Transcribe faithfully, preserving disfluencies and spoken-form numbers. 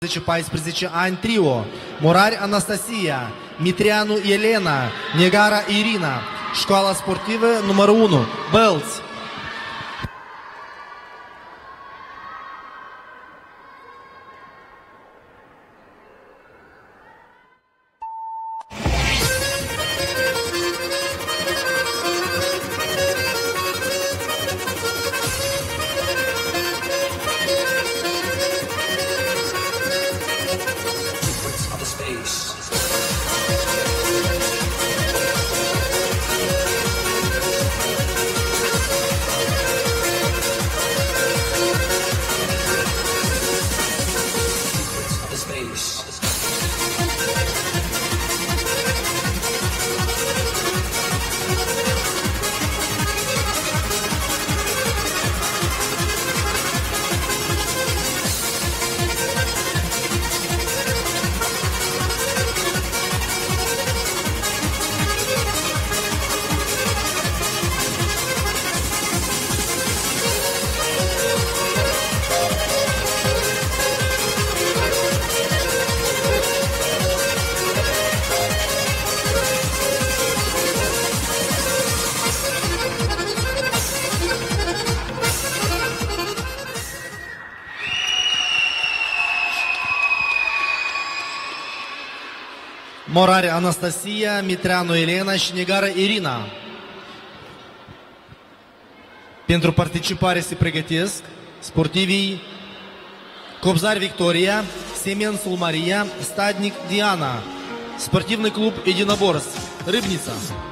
paisprezece ani trio: Morari Anastasia, Mitreanu Elena, Negara Irina. Școala sportivă numărul unu, Bălți. Morari Anastasia, Mitreanu Elena și Negara Irina. Pentru participare se pregătesc sportivii Cobzar Victoria, Semensul Maria, Stadnic Diana, Sportivный клуб Единоборств, Рыбница.